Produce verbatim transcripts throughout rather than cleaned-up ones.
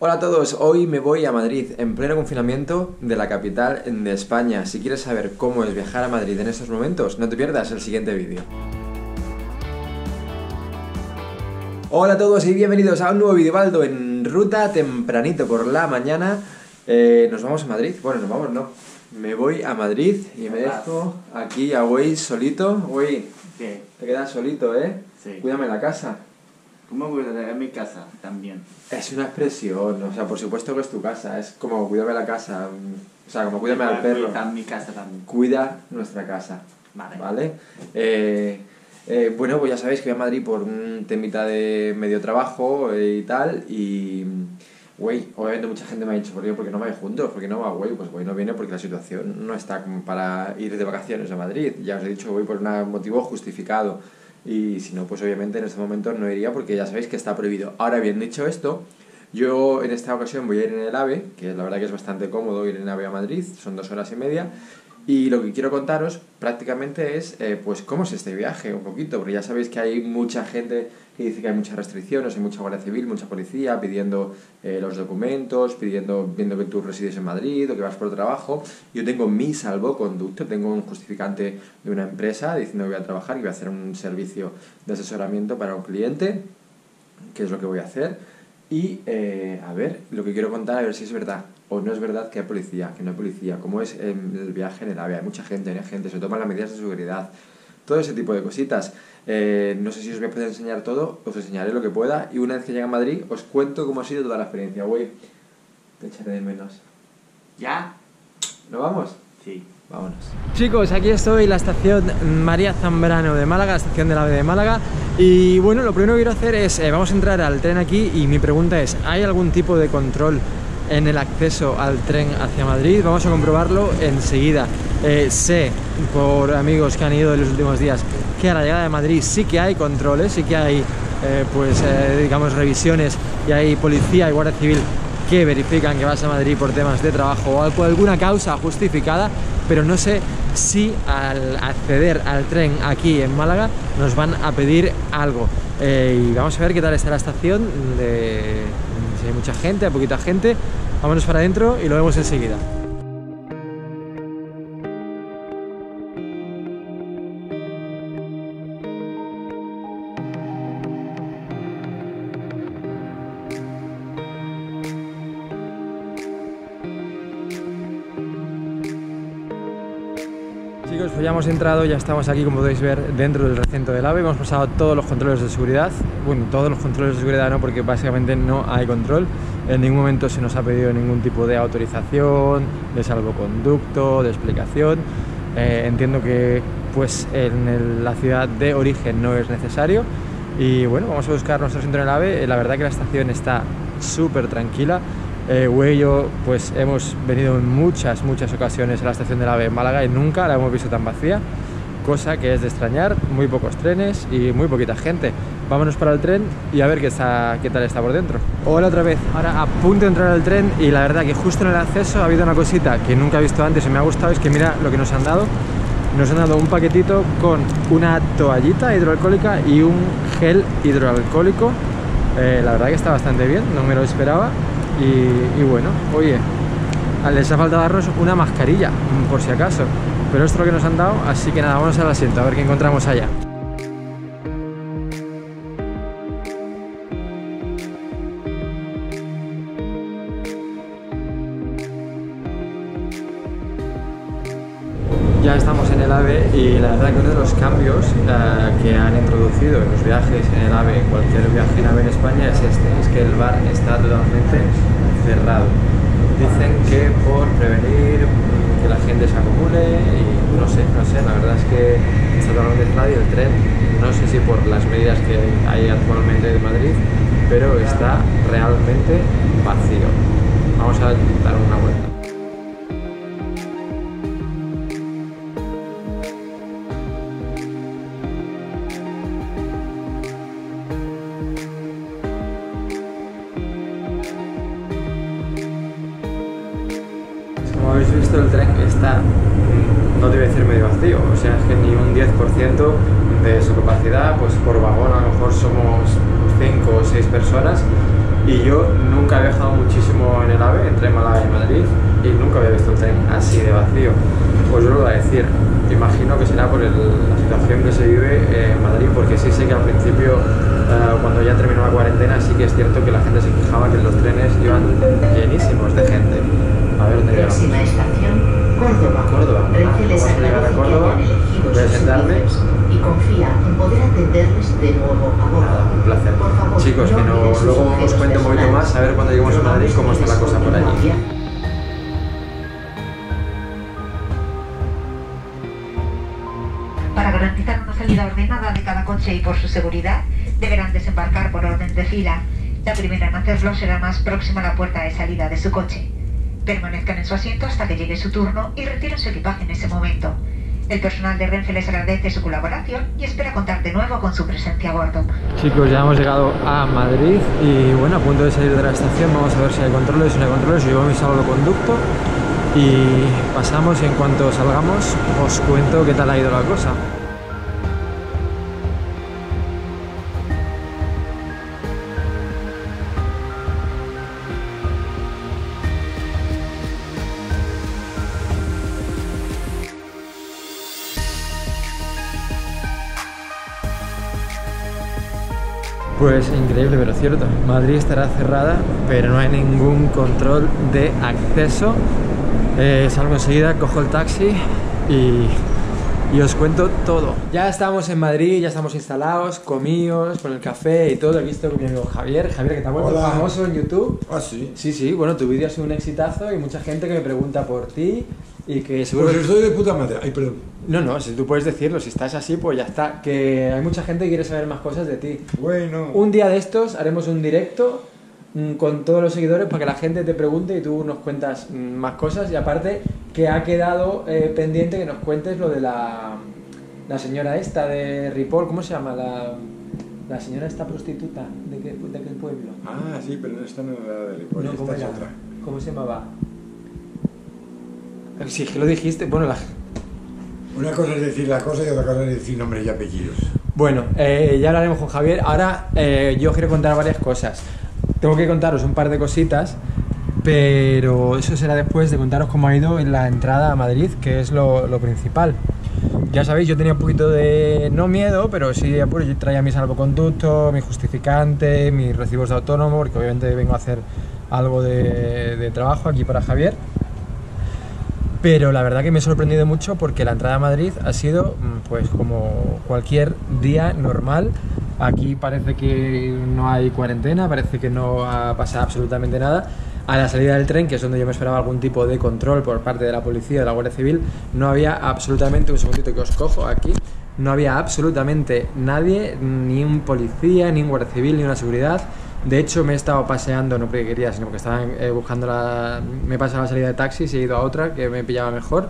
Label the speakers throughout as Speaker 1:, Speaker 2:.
Speaker 1: Hola a todos, hoy me voy a Madrid, en pleno confinamiento de la capital de España. Si quieres saber cómo es viajar a Madrid en estos momentos, no te pierdas el siguiente vídeo. Hola a todos y bienvenidos a un nuevo vídeo, Baldo, en ruta tempranito por la mañana. Eh, nos vamos a Madrid, bueno, nos vamos no, me voy a Madrid y me dejo aquí a Güey solito. Güey,
Speaker 2: ¿qué?
Speaker 1: Te quedas solito, ¿eh?
Speaker 2: Sí.
Speaker 1: Cuídame la casa.
Speaker 2: ¿Cómo cuidaré mi casa también?
Speaker 1: Es una expresión, o sea, por supuesto que es tu casa, es como cuídame la casa, o sea, como cuídame al perro.
Speaker 2: Cuida mi casa también.
Speaker 1: Cuida nuestra casa,
Speaker 2: Vale.
Speaker 1: ¿vale? Eh, eh, bueno, pues ya sabéis que voy a Madrid por un temita de medio trabajo eh, y tal, y... Güey, obviamente mucha gente me ha dicho, ¿por qué, ¿por qué no vais juntos? ¿Por qué no va, güey? Pues güey, no viene porque la situación no está como para ir de vacaciones a Madrid. Ya os he dicho, voy por un motivo justificado. Y si no, pues obviamente en este momento no iría porque ya sabéis que está prohibido. Ahora bien, dicho esto, yo en esta ocasión voy a ir en el AVE, que la verdad que es bastante cómodo ir en AVE a Madrid, son dos horas y media. Y lo que quiero contaros prácticamente es eh, pues cómo es este viaje un poquito, porque ya sabéis que hay mucha gente que dice que hay muchas restricciones, hay mucha Guardia Civil, mucha policía pidiendo eh, los documentos, pidiendo, viendo que tú resides en Madrid o que vas por trabajo. Yo tengo mi salvoconducto, tengo un justificante de una empresa diciendo que voy a trabajar y voy a hacer un servicio de asesoramiento para un cliente, que es lo que voy a hacer. Y, eh, a ver, lo que quiero contar, a ver si es verdad o no es verdad que hay policía, que no hay policía, cómo es el viaje en el AVE, hay mucha gente, hay gente, se toman las medidas de seguridad, todo ese tipo de cositas. Eh, no sé si os voy a poder enseñar todo, os enseñaré lo que pueda y una vez que llegue a Madrid os cuento cómo ha sido toda la experiencia. Güey, te echaré de menos.
Speaker 2: ¿Ya?
Speaker 1: ¿No vamos?
Speaker 2: Sí.
Speaker 1: Vámonos.
Speaker 3: Chicos, aquí estoy en la estación María Zambrano de Málaga, la estación del AVE de Málaga. Y bueno, lo primero que quiero hacer es, eh, vamos a entrar al tren aquí y mi pregunta es, ¿hay algún tipo de control en el acceso al tren hacia Madrid? Vamos a comprobarlo enseguida. Eh, sé, por amigos que han ido en los últimos días, que a la llegada de Madrid sí que hay controles, sí que hay, eh, pues, eh, digamos, revisiones y hay policía y guardia civil que verifican que vas a Madrid por temas de trabajo o por alguna causa justificada, pero no sé si al acceder al tren aquí en Málaga nos van a pedir algo. Eh, y vamos a ver qué tal está la estación, de, si hay mucha gente, hay poquita gente. Vámonos para adentro y lo vemos enseguida. Chicos, pues ya hemos entrado, ya estamos aquí, como podéis ver, dentro del recinto del AVE. Hemos pasado todos los controles de seguridad. Bueno, todos los controles de seguridad no, porque básicamente no hay control. En ningún momento se nos ha pedido ningún tipo de autorización, de salvoconducto, de explicación. Eh, entiendo que pues en el, la ciudad de origen no es necesario. Y bueno, vamos a buscar nuestro asiento en el AVE. La verdad que la estación está súper tranquila. Eh, Güey y yo pues hemos venido en muchas, muchas ocasiones a la estación del AVE en Málaga y nunca la hemos visto tan vacía, cosa que es de extrañar, muy pocos trenes y muy poquita gente. Vámonos para el tren y a ver qué, está, qué tal está por dentro. Hola otra vez, ahora a punto de entrar al tren y la verdad que justo en el acceso ha habido una cosita que nunca he visto antes y me ha gustado, es que mira lo que nos han dado. Nos han dado un paquetito con una toallita hidroalcohólica y un gel hidroalcohólico. Eh, la verdad que está bastante bien, no me lo esperaba. Y, y bueno, oye, les ha faltado darnos una mascarilla, por si acaso, pero esto es lo que nos han dado, así que nada, vamos al asiento, a ver qué encontramos allá. Ya estamos en el AVE y la verdad que uno de los cambios eh, que han introducido en los viajes en el AVE, en cualquier viaje en AVE en España, es este, es que el bar está totalmente cerrado. Dicen que por prevenir que la gente se acumule y no sé, no sé, la verdad es que está totalmente cerrado y el tren, no sé si por las medidas que hay actualmente en Madrid, pero está realmente vacío. Vamos a dar una vuelta. Como habéis visto, el tren está, no te voy a decir medio vacío, o sea, es que ni un diez por ciento de su capacidad, pues por vagón a lo mejor somos cinco o seis personas y yo nunca he viajado muchísimo entre Málaga y Madrid y nunca había visto el tren así de vacío. Os vuelvo a decir, imagino que será por el, la situación que se vive en Madrid, porque sí sé que al principio, uh, cuando ya terminó la cuarentena, sí que es cierto que la gente se quejaba que los trenes iban llenísimos de gente. A ver dónde llegamos.
Speaker 4: Próxima estación, Córdoba.
Speaker 3: Córdoba.
Speaker 4: Renfe les
Speaker 3: Vamos a llegar a
Speaker 4: agradece que
Speaker 3: Córdoba.
Speaker 4: hayan elegido
Speaker 3: Voy a
Speaker 4: sus
Speaker 3: sentarme.
Speaker 4: servicios y confía en poder atenderles de nuevo a bordo.
Speaker 3: Nada, un placer.
Speaker 4: Por favor,
Speaker 3: Chicos, que no,
Speaker 4: olviden sus
Speaker 3: luego os
Speaker 4: objetos
Speaker 3: cuento un poquito
Speaker 4: personales.
Speaker 3: más, a ver cuando lleguemos a Madrid cómo está la cosa por allí.
Speaker 5: Para garantizar una salida ordenada de cada coche y por su seguridad, deberán desembarcar por orden de fila. La primera en hacerlo será más próxima a la puerta de salida de su coche. Permanezcan en su asiento hasta que llegue su turno y retiren su equipaje en ese momento. El personal de Renfe les agradece su colaboración y espera contar de nuevo con su presencia a bordo.
Speaker 3: Chicos, ya hemos llegado a Madrid y bueno, a punto de salir de la estación, vamos a ver si hay controles, si no hay controles, yo llevo mi salvoconducto y pasamos y en cuanto salgamos os cuento qué tal ha ido la cosa. Pues increíble, pero cierto. Madrid estará cerrada, pero no hay ningún control de acceso. Eh, salgo enseguida, cojo el taxi y, y os cuento todo. Ya estamos en Madrid, ya estamos instalados, comidos, con el café y todo. Aquí estoy con mi amigo Javier. Javier, que te ha vuelto
Speaker 6: Hola.
Speaker 3: famoso en YouTube.
Speaker 6: Ah, sí.
Speaker 3: Sí, sí, bueno, tu vídeo ha sido un exitazo y mucha gente que me pregunta por ti y que seguro...
Speaker 6: Pues estoy de puta madre. Ay, perdón.
Speaker 3: No, no, si tú puedes decirlo, si estás así, pues ya está. Que hay mucha gente que quiere saber más cosas de ti.
Speaker 6: Bueno.
Speaker 3: Un día de estos haremos un directo mm, con todos los seguidores para que la gente te pregunte y tú nos cuentas mm, más cosas. Y aparte que ha quedado eh, pendiente que nos cuentes lo de la, la señora esta de Ripoll, ¿cómo se llama? La, la señora esta prostituta, ¿de qué, de qué pueblo?
Speaker 6: Ah, sí, pero esta no era de Ripoll,
Speaker 3: No,
Speaker 6: esta
Speaker 3: ¿cómo
Speaker 6: es
Speaker 3: era?
Speaker 6: otra.
Speaker 3: ¿Cómo se llamaba? Sí, que lo dijiste, bueno, la...
Speaker 6: Una cosa es decir la cosa y otra cosa es decir nombres y apellidos.
Speaker 3: Bueno, eh, ya hablaremos con Javier. Ahora eh, yo quiero contar varias cosas. Tengo que contaros un par de cositas, pero eso será después de contaros cómo ha ido en la entrada a Madrid, que es lo, lo principal. Ya sabéis, yo tenía un poquito de, no miedo, pero sí, pues, yo traía mi salvoconducto, mi justificante, mis recibos de autónomo, porque obviamente vengo a hacer algo de, de trabajo aquí para Javier. Pero la verdad que me he sorprendido mucho porque la entrada a Madrid ha sido pues como cualquier día normal. Aquí parece que no hay cuarentena, parece que no ha pasado absolutamente nada. A la salida del tren, que es donde yo me esperaba algún tipo de control por parte de la policía, de la Guardia Civil, no había absolutamente, un segundito que os cojo aquí, no había absolutamente nadie, ni un policía, ni un Guardia Civil, ni una seguridad. De hecho, me he estado paseando, no porque quería, sino porque estaba eh, buscando la... Me he pasado la salida de taxis y he ido a otra que me pillaba mejor.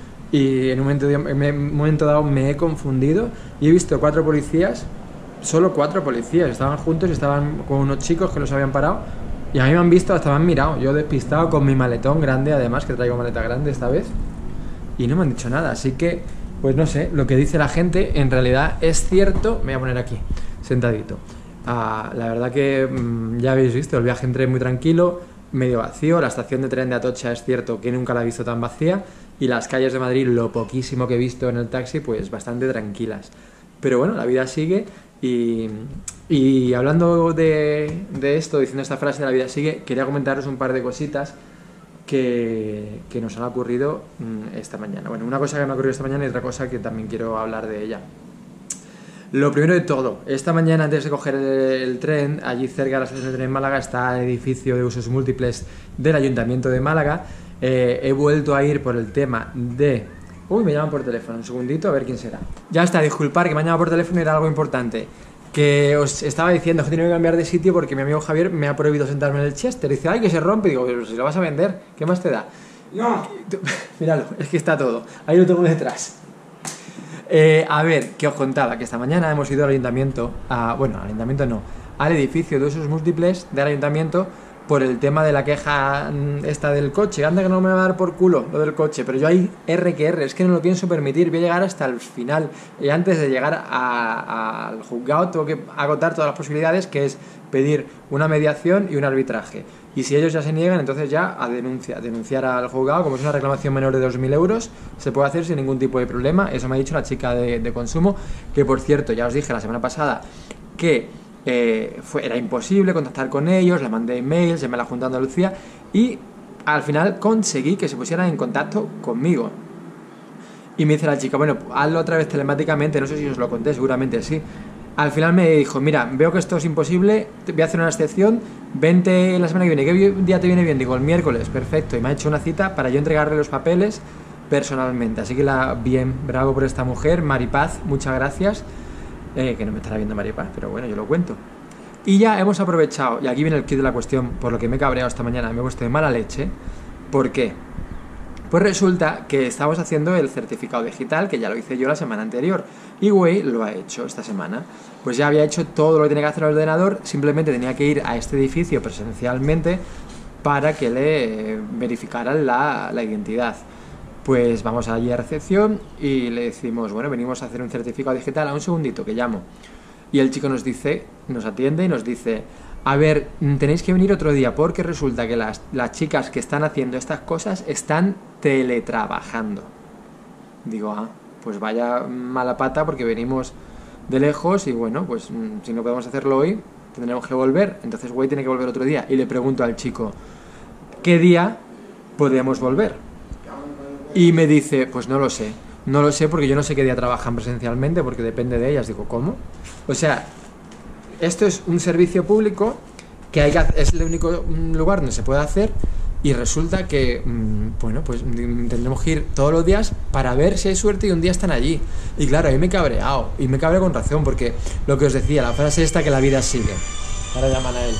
Speaker 3: Y en un momento, de, en un momento dado me he confundido y he visto cuatro policías, solo cuatro policías, estaban juntos y estaban con unos chicos que los habían parado. Y a mí me han visto, hasta me han mirado. Yo despistado con mi maletón grande, además, que traigo maleta grande esta vez. Y no me han dicho nada, así que, pues no sé, lo que dice la gente en realidad es cierto. Me voy a poner aquí, sentadito. Ah, la verdad que mmm, ya habéis visto, el viaje en tren muy tranquilo, medio vacío. La estación de tren de Atocha es cierto que nunca la he visto tan vacía. Y las calles de Madrid, lo poquísimo que he visto en el taxi, pues bastante tranquilas. Pero bueno, la vida sigue. Y, y hablando de, de esto, diciendo esta frase de la vida sigue, quería comentaros un par de cositas que, que nos han ocurrido mmm, esta mañana. Bueno, una cosa que me ha ocurrido esta mañana y otra cosa que también quiero hablar de ella. Lo primero de todo, esta mañana antes de coger el, el tren, allí cerca de la estación de tren en Málaga está el edificio de usos múltiples del Ayuntamiento de Málaga. Eh, he vuelto a ir por el tema de... Uy, me llaman por teléfono, un segundito, a ver quién será. Ya está, disculpar que me han llamado por teléfono y era algo importante. Que os estaba diciendo que tengo que cambiar de sitio porque mi amigo Javier me ha prohibido sentarme en el Chester. Dice, ay, que se rompe. Digo, pero si lo vas a vender, ¿qué más te da?
Speaker 6: No.
Speaker 3: Míralo, es que está todo. Ahí lo tengo detrás. Eh, a ver, que os contaba que esta mañana hemos ido al ayuntamiento, a, bueno, al ayuntamiento no, al edificio de usos múltiples del ayuntamiento por el tema de la queja esta del coche. Anda que no me va a dar por culo lo del coche, pero yo ahí R que R, es que no lo pienso permitir, voy a llegar hasta el final. Y antes de llegar a, a, al juzgado tengo que agotar todas las posibilidades, que es pedir una mediación y un arbitraje. y si ellos ya se niegan, entonces ya a denuncia, denunciar al juzgado. Como es una reclamación menor de dos mil euros, se puede hacer sin ningún tipo de problema. Eso me ha dicho la chica de, de consumo, que por cierto, ya os dije la semana pasada que eh, fue, era imposible contactar con ellos, le mandé emails, llamé a la Junta de Andalucía y al final conseguí que se pusieran en contacto conmigo. Y me dice la chica, bueno, hazlo otra vez telemáticamente, no sé si os lo conté, seguramente sí. Al final me dijo, mira, veo que esto es imposible, te voy a hacer una excepción, vente la semana que viene. ¿Qué día te viene bien? Digo, el miércoles, perfecto. Y me ha hecho una cita para yo entregarle los papeles personalmente. Así que la bien, bravo por esta mujer, Maripaz, muchas gracias. Eh, que no me estará viendo Maripaz, pero bueno, yo lo cuento. Y ya hemos aprovechado, y aquí viene el kit de la cuestión, por lo que me he cabreado esta mañana, me he puesto de mala leche. ¿Por qué? Pues resulta que estamos haciendo el certificado digital, que ya lo hice yo la semana anterior, y Güey lo ha hecho esta semana. Pues ya había hecho todo lo que tenía que hacer el ordenador, simplemente tenía que ir a este edificio presencialmente para que le verificaran la, la identidad. Pues vamos allí a recepción y le decimos, bueno, venimos a hacer un certificado digital, a un segundito que llamo. Y el chico nos dice, nos atiende y nos dice, a ver, tenéis que venir otro día porque resulta que las, las chicas que están haciendo estas cosas están teletrabajando. Digo, ah, pues vaya mala pata porque venimos de lejos y bueno, pues si no podemos hacerlo hoy, tendremos que volver. Entonces Güey tiene que volver otro día. Y le pregunto al chico, ¿qué día podemos volver? Y me dice, pues no lo sé. No lo sé porque yo no sé qué día trabajan presencialmente porque depende de ellas. Digo, ¿cómo? O sea, esto es un servicio público que hay que hacer, es el único lugar donde se puede hacer y resulta que, mmm, bueno, pues tendremos que ir todos los días para ver si hay suerte y un día están allí. Y claro, ahí me he cabreado, y me cabreo con razón, porque lo que os decía, la frase esta que la vida sigue. Ahora llaman a él.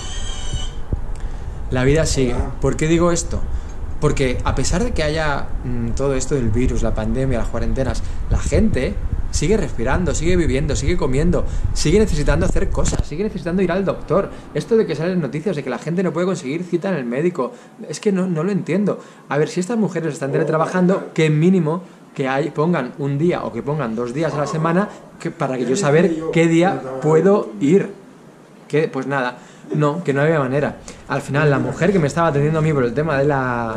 Speaker 3: La vida sigue. ¿Por qué digo esto? Porque a pesar de que haya mmm, todo esto del virus, la pandemia, las cuarentenas, la gente sigue respirando, sigue viviendo, sigue comiendo, sigue necesitando hacer cosas, sigue necesitando ir al doctor. Esto de que salen noticias de que la gente no puede conseguir cita en el médico, es que no, no lo entiendo. A ver, si estas mujeres están teletrabajando, que mínimo que hay, pongan un día o que pongan dos días a la semana que, para que yo saber qué día puedo ir. Que, pues nada, no, que no había manera. Al final, la mujer que me estaba atendiendo a mí por el tema de la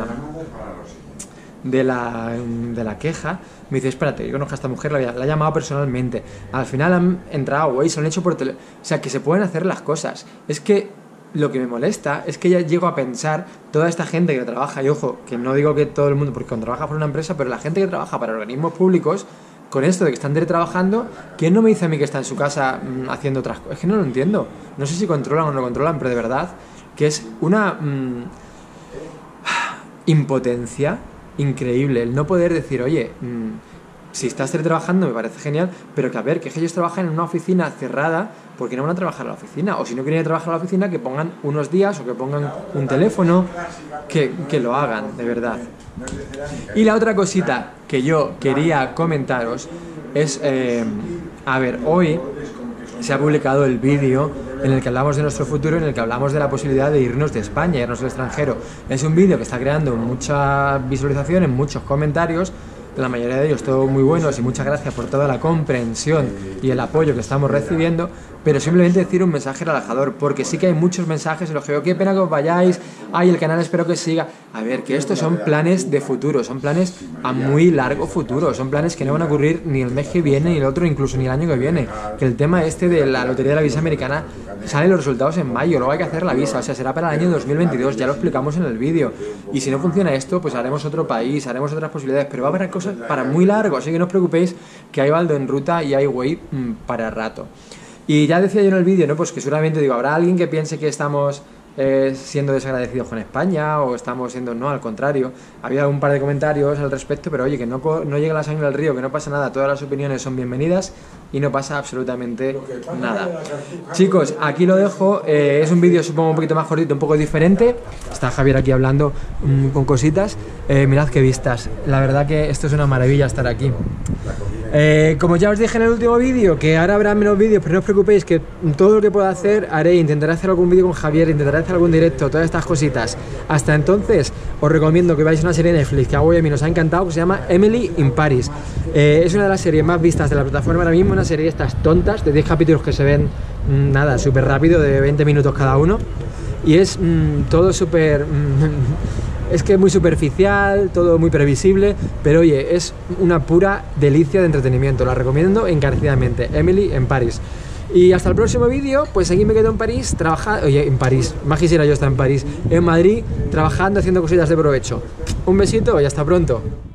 Speaker 3: de la, de la queja, me dice, espérate, yo conozco a esta mujer, la, la he llamado personalmente. Al final han entrado, güey, se lo han hecho por tele... O sea, que se pueden hacer las cosas. Es que lo que me molesta es que ya llego a pensar toda esta gente que trabaja, y ojo, que no digo que todo el mundo, porque cuando trabaja por una empresa, pero la gente que trabaja para organismos públicos, con esto de que están teletrabajando, ¿quién no me dice a mí que está en su casa mmm, haciendo otras cosas? Es que no lo entiendo. No sé si controlan o no controlan, pero de verdad que es una mmm, impotencia increíble el no poder decir, oye, mmm, si estás teletrabajando me parece genial, pero que a ver, que ellos trabajan en una oficina cerrada, ¿por qué no van a trabajar a la oficina? O si no quieren trabajar a la oficina, que pongan unos días o que pongan un teléfono, que, que lo hagan, de verdad. Y la otra cosita que yo quería comentaros es, eh, a ver, hoy se ha publicado el vídeo en el que hablamos de nuestro futuro, en el que hablamos de la posibilidad de irnos de España, irnos al extranjero. Es un vídeo que está creando mucha visualización, en muchos comentarios, la mayoría de ellos todos muy buenos, y muchas gracias por toda la comprensión y el apoyo que estamos recibiendo, pero simplemente decir un mensaje relajador, porque sí que hay muchos mensajes en los que digo, qué pena que os vayáis, ay, el canal espero que siga. A ver, que estos son planes de futuro, son planes a muy largo futuro, son planes que no van a ocurrir ni el mes que viene, ni el otro, incluso ni el año que viene. Que el tema este de la lotería de la visa americana, salen los resultados en mayo, luego hay que hacer la visa, o sea, será para el año dos mil veintidós, ya lo explicamos en el vídeo. Y si no funciona esto, pues haremos otro país, haremos otras posibilidades, pero va a haber cosas para muy largo, así que no os preocupéis, que hay baldo en ruta y hay güey mmm, para rato. Y ya decía yo en el vídeo, ¿no? Pues que seguramente, digo, habrá alguien que piense que estamos eh, siendo desagradecidos con España, o estamos siendo, no, al contrario. Había un par de comentarios al respecto, pero oye, que no, no llega la sangre al río, que no pasa nada, todas las opiniones son bienvenidas y no pasa absolutamente nada. Chicos, aquí lo dejo, eh, es un vídeo supongo un poquito más cortito, un poco diferente. Está Javier aquí hablando mmm, con cositas. Eh, mirad qué vistas, la verdad que esto es una maravilla estar aquí. Eh, como ya os dije en el último vídeo, que ahora habrá menos vídeos, pero no os preocupéis, que todo lo que pueda hacer haré, intentaré hacer algún vídeo con Javier, intentaré hacer algún directo, todas estas cositas. Hasta entonces os recomiendo que veáis una serie de Netflix que a mí nos ha encantado, que se llama Emily in Paris. Eh, es una de las series más vistas de la plataforma ahora mismo, una serie de estas tontas de diez capítulos que se ven nada, súper rápido, de veinte minutos cada uno. y es mmm, todo súper... Mmm, es que es muy superficial, todo muy previsible, pero oye, es una pura delicia de entretenimiento, la recomiendo encarecidamente. Emily en París. Y hasta el próximo vídeo, pues aquí me quedo en París, trabajando, oye, en París, más quisiera yo estar en París, en Madrid, trabajando, haciendo cositas de provecho. Un besito y hasta pronto.